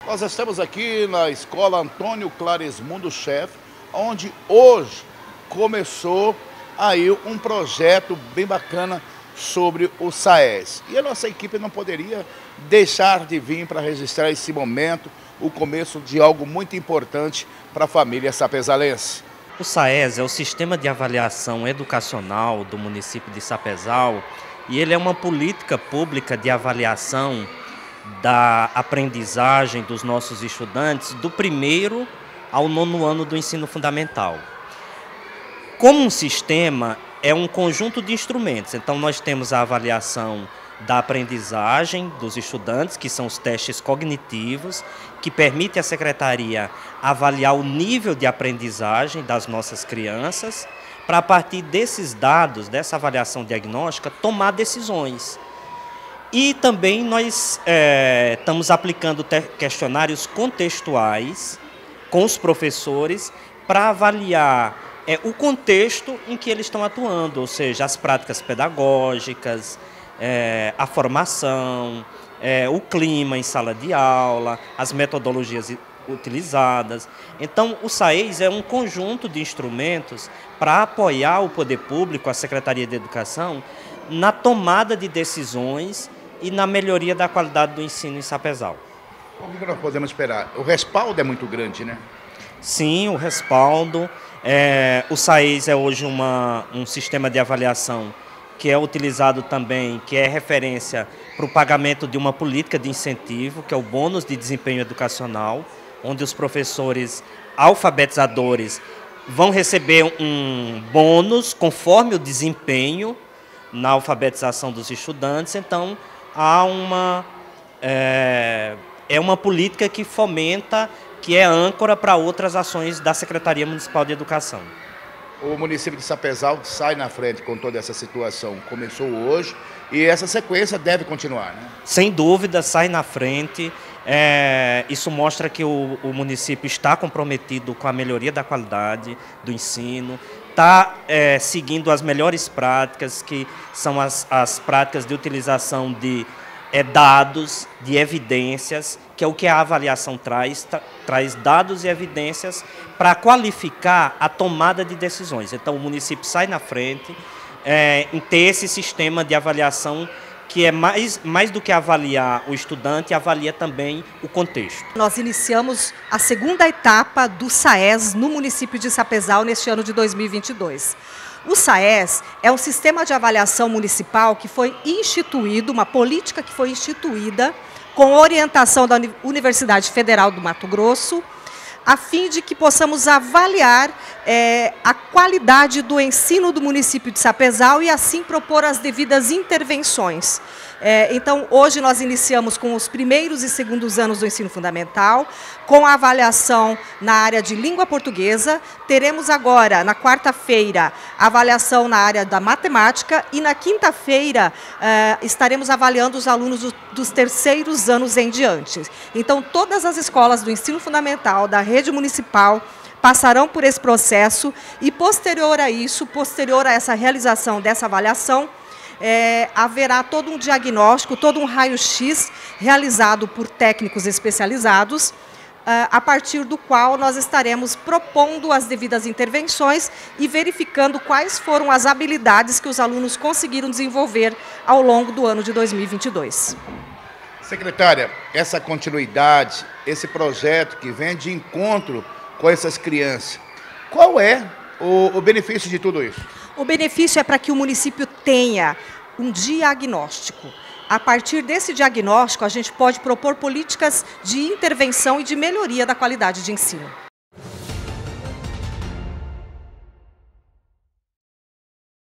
Nós estamos aqui na Escola Antônio Clarismundo Chef, onde hoje começou aí um projeto bem bacana sobre o SAES. E a nossa equipe não poderia deixar de vir para registrar esse momento, o começo de algo muito importante para a família sapezalense. O SAES é o Sistema de Avaliação Educacional do município de Sapezal e ele é uma política pública de avaliação da aprendizagem dos nossos estudantes do 1º ao 9º ano do ensino fundamental. Como um sistema, é um conjunto de instrumentos. Então, nós temos a avaliação da aprendizagem dos estudantes, que são os testes cognitivos, que permite à Secretaria avaliar o nível de aprendizagem das nossas crianças, para, a partir desses dados, dessa avaliação diagnóstica, tomar decisões. E também nós estamos aplicando questionários contextuais com os professores para avaliar o contexto em que eles estão atuando, ou seja, as práticas pedagógicas, a formação, o clima em sala de aula, as metodologias utilizadas. Então, o SAES é um conjunto de instrumentos para apoiar o poder público, a Secretaria de Educação, na tomada de decisões e na melhoria da qualidade do ensino em Sapezal. O que nós podemos esperar? O respaldo é muito grande, né? Sim, o respaldo. O SAES é hoje um sistema de avaliação que é utilizado também, que é referência para o pagamento de uma política de incentivo, que é o bônus de desempenho educacional, onde os professores alfabetizadores vão receber um bônus conforme o desempenho na alfabetização dos estudantes. Então, é uma política que fomenta, que é âncora para outras ações da Secretaria Municipal de Educação. O município de Sapezal sai na frente com toda essa situação. Começou hoje e essa sequência deve continuar, né? Sem dúvida, sai na frente. Isso mostra que o município está comprometido com a melhoria da qualidade do ensino, está seguindo as melhores práticas, que são as práticas de utilização de dados, de evidências, que é o que a avaliação traz dados e evidências para qualificar a tomada de decisões. Então, o município sai na frente em ter esse sistema de avaliação que é mais do que avaliar o estudante, avalia também o contexto. Nós iniciamos a segunda etapa do SAES no município de Sapezal neste ano de 2022. O SAES é um sistema de avaliação municipal que foi instituído, uma política que foi instituída com orientação da Universidade Federal do Mato Grosso, a fim de que possamos avaliar a qualidade do ensino do município de Sapezal e assim propor as devidas intervenções. Então, hoje nós iniciamos com os 1º e 2º anos do ensino fundamental, com a avaliação na área de língua portuguesa. Teremos agora, na quarta-feira, a avaliação na área da matemática e na quinta-feira estaremos avaliando os alunos dos 3º anos em diante. Então, todas as escolas do ensino fundamental da rede municipal passarão por esse processo e, posterior a isso, posterior a essa realização dessa avaliação, haverá todo um diagnóstico, todo um raio-x realizado por técnicos especializados, a partir do qual nós estaremos propondo as devidas intervenções e verificando quais foram as habilidades que os alunos conseguiram desenvolver ao longo do ano de 2022. Secretária, essa continuidade, esse projeto que vem de encontro com essas crianças, qual é o benefício de tudo isso? O benefício é para que o município tenha um diagnóstico. A partir desse diagnóstico, a gente pode propor políticas de intervenção e de melhoria da qualidade de ensino.